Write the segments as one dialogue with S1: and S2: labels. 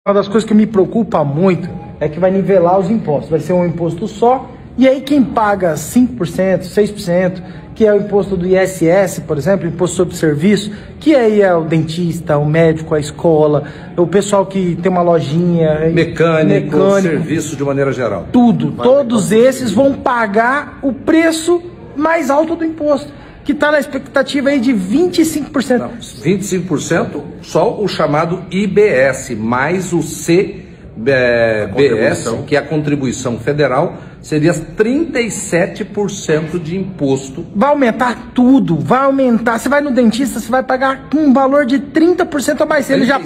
S1: Uma das coisas que me preocupa muito é que vai nivelar os impostos. Vai ser um imposto só, e aí quem paga 5%, 6%, que é o imposto do ISS, por exemplo, imposto sobre serviço, que aí é o dentista, o médico, a escola, o pessoal que tem uma lojinha...
S2: Mecânico, serviço de maneira geral.
S1: Tudo, todos esses vão pagar o preço mais alto do imposto, que está na expectativa aí de 25%.
S2: Não, 25% só o chamado IBS, mais o CBS, que é a contribuição federal, seria 37% de imposto.
S1: Vai aumentar tudo, vai aumentar. Você vai no dentista, você vai pagar um valor de 30% a mais. Se ele já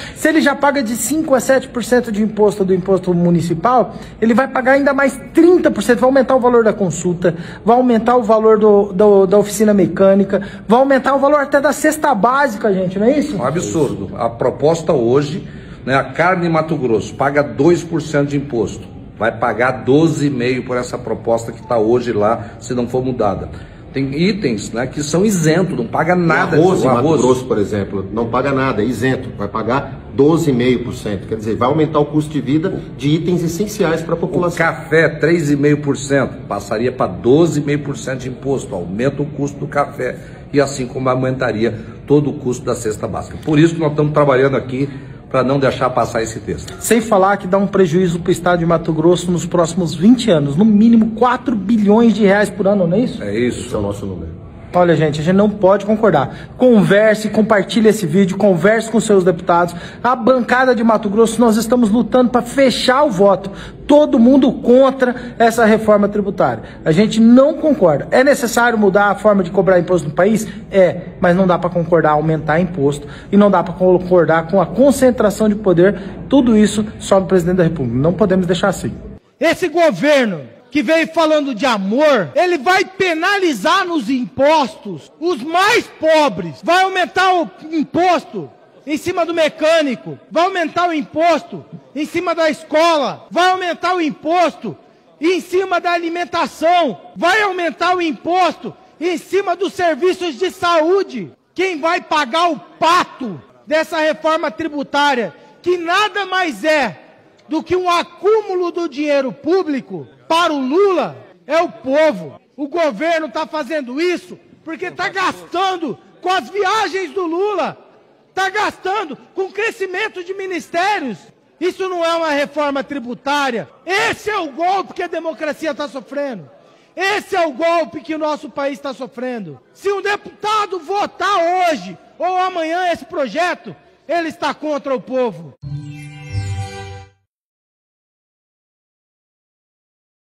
S1: paga de 5% a 7% de imposto do imposto municipal, ele vai pagar ainda mais 30%. Vai aumentar o valor da consulta, vai aumentar o valor da oficina mecânica, vai aumentar o valor até da cesta básica, gente, não é isso?
S2: Um absurdo. A proposta hoje, né, a carne em Mato Grosso paga 2% de imposto. Vai pagar 12,5% por essa proposta que está hoje lá, se não for mudada. Tem itens, né, que são isentos, não paga nada.
S3: O arroz em Mato Grosso, por exemplo, não paga nada, é isento, vai pagar 12,5%. Quer dizer, vai aumentar o custo de vida de itens essenciais para a população.
S2: O café, 3,5%, passaria para 12,5% de imposto, aumenta o custo do café, e assim como aumentaria todo o custo da cesta básica. Por isso que nós estamos trabalhando aqui, para não deixar passar esse texto.
S1: Sem falar que dá um prejuízo para o estado de Mato Grosso nos próximos 20 anos, no mínimo 4 bilhões de reais por ano, não é isso?
S2: É isso.
S3: Esse é o nosso número.
S1: Olha, gente, a gente não pode concordar. Converse, compartilhe esse vídeo, converse com seus deputados. A bancada de Mato Grosso, nós estamos lutando para fechar o voto. Todo mundo contra essa reforma tributária. A gente não concorda. É necessário mudar a forma de cobrar imposto no país? É, mas não dá para concordar aumentar imposto e não dá para concordar com a concentração de poder. Tudo isso só no presidente da República. Não podemos deixar assim. Esse governo que veio falando de amor, ele vai penalizar nos impostos os mais pobres, vai aumentar o imposto em cima do mecânico, vai aumentar o imposto em cima da escola, vai aumentar o imposto em cima da alimentação, vai aumentar o imposto em cima dos serviços de saúde. Quem vai pagar o pato dessa reforma tributária, que nada mais é do que um acúmulo do dinheiro público para o Lula, é o povo. O governo está fazendo isso porque está gastando com as viagens do Lula, está gastando com o crescimento de ministérios. Isso não é uma reforma tributária. Esse é o golpe que a democracia está sofrendo. Esse é o golpe que o nosso país está sofrendo. Se um deputado votar hoje ou amanhã esse projeto, ele está contra o povo.